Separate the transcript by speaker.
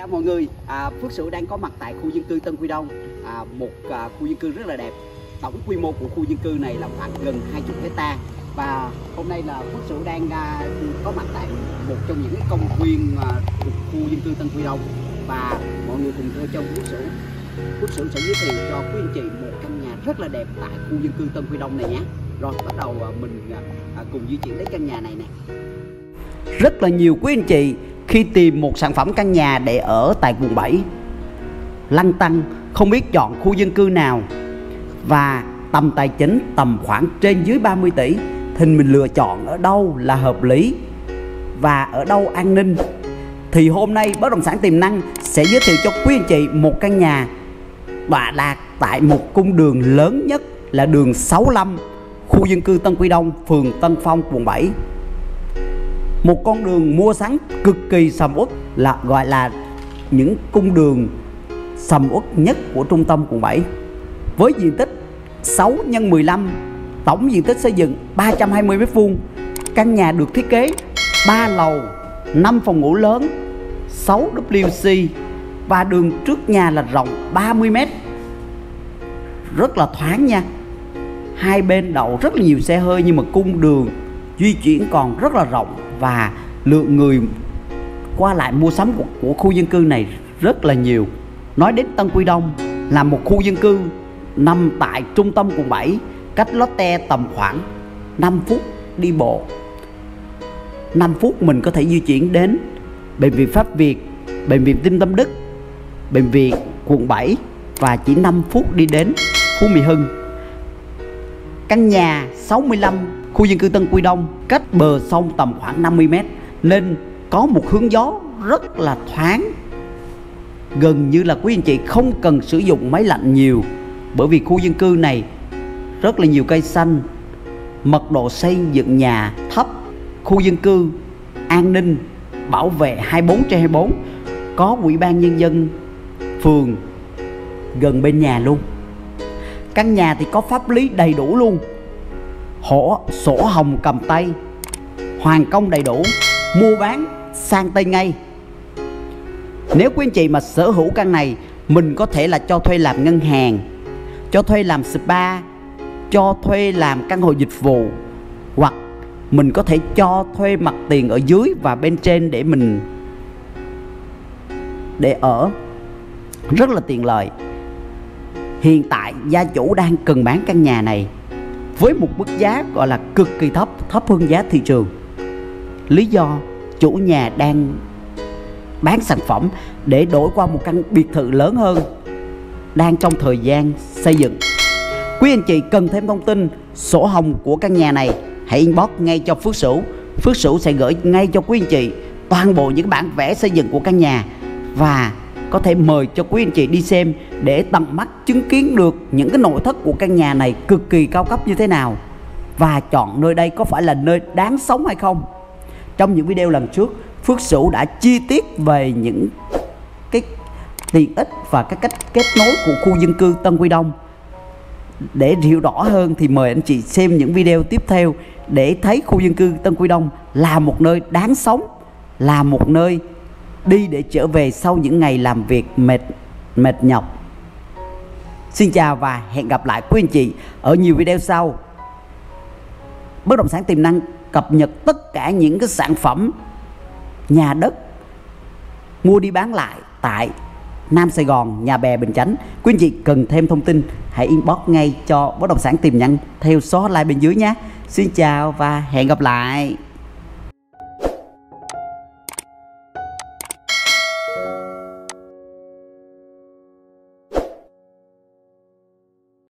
Speaker 1: Chào mọi người, Phước Sửu đang có mặt tại khu dân cư Tân Quy Đông, một khu dân cư rất là đẹp. Tổng quy mô của khu dân cư này là khoảng gần 20 hectare. Và hôm nay là Phước Sửu đang có mặt tại một trong những công viên thuộc khu dân cư Tân Quy Đông. Và mọi người cùng theo chân Phước Sửu. Phước Sửu sẽ giới thiệu cho quý anh chị một căn nhà rất là đẹp tại khu dân cư Tân Quy Đông này nhé. Rồi bắt đầu mình cùng di chuyển đến căn nhà này nè. Rất là nhiều quý anh chị khi tìm một sản phẩm căn nhà để ở tại quận 7 lăn tăn không biết chọn khu dân cư nào và tầm tài chính tầm khoảng trên dưới 30 tỷ thì mình lựa chọn ở đâu là hợp lý và ở đâu an ninh. Thì hôm nay Bất Động Sản Tiềm Năng sẽ giới thiệu cho quý anh chị một căn nhà tọa lạc tại một cung đường lớn nhất là đường 65, khu dân cư Tân Quy Đông, phường Tân Phong, quận 7. Một con đường mua sắm cực kỳ sầm uất, là gọi là những cung đường sầm uất nhất của trung tâm quận 7. Với diện tích 6 x 15, tổng diện tích xây dựng 320 m². Căn nhà được thiết kế 3 lầu, 5 phòng ngủ lớn, 6 WC và đường trước nhà là rộng 30 m. Rất là thoáng nha. Hai bên đậu rất là nhiều xe hơi, nhưng mà cung đường di chuyển còn rất là rộng và lượng người qua lại mua sắm của khu dân cư này rất là nhiều. Nói đến Tân Quy Đông là một khu dân cư nằm tại trung tâm quận 7, cách Lotte tầm khoảng 5 phút đi bộ. 5 phút mình có thể di chuyển đến Bệnh viện Pháp Việt, Bệnh viện Tim Tâm Đức, Bệnh viện quận 7 và chỉ 5 phút đi đến Phú Mỹ Hưng. Căn nhà 65 khu dân cư Tân Quy Đông cách bờ sông tầm khoảng 50 m nên có một hướng gió rất là thoáng. Gần như là quý anh chị không cần sử dụng máy lạnh nhiều, bởi vì khu dân cư này rất là nhiều cây xanh, mật độ xây dựng nhà thấp, khu dân cư an ninh bảo vệ 24/24, có ủy ban nhân dân phường gần bên nhà luôn. Căn nhà thì có pháp lý đầy đủ luôn, sổ hồng cầm tay, hoàn công đầy đủ, mua bán sang tay ngay. Nếu quý anh chị mà sở hữu căn này, mình có thể là cho thuê làm ngân hàng, cho thuê làm spa, cho thuê làm căn hộ dịch vụ, hoặc mình có thể cho thuê mặt tiền ở dưới và bên trên để ở, rất là tiện lợi. Hiện tại gia chủ đang cần bán căn nhà này với một mức giá gọi là cực kỳ thấp, thấp hơn giá thị trường. Lý do chủ nhà đang bán sản phẩm để đổi qua một căn biệt thự lớn hơn, đang trong thời gian xây dựng. Quý anh chị cần thêm thông tin sổ hồng của căn nhà này, hãy inbox ngay cho Phước Sửu. Phước Sửu sẽ gửi ngay cho quý anh chị toàn bộ những bản vẽ xây dựng của căn nhà, và có thể mời cho quý anh chị đi xem để tận mắt chứng kiến được những cái nội thất của căn nhà này cực kỳ cao cấp như thế nào, và chọn nơi đây có phải là nơi đáng sống hay không. Trong những video lần trước, Phước Sửu đã chi tiết về những cái tiện ích và cái cách kết nối của khu dân cư Tân Quy Đông. Để hiểu rõ hơn thì mời anh chị xem những video tiếp theo để thấy khu dân cư Tân Quy Đông là một nơi đáng sống, là một nơi đi để trở về sau những ngày làm việc mệt nhọc. Xin chào và hẹn gặp lại quý anh chị ở nhiều video sau. Bất Động Sản Tiềm Năng cập nhật tất cả những cái sản phẩm nhà đất mua đi bán lại tại Nam Sài Gòn, Nhà Bè, Bình Chánh. Quý anh chị cần thêm thông tin hãy inbox ngay cho Bất Động Sản Tiềm Năng theo số hotline bên dưới nhé. Xin chào và hẹn gặp lại.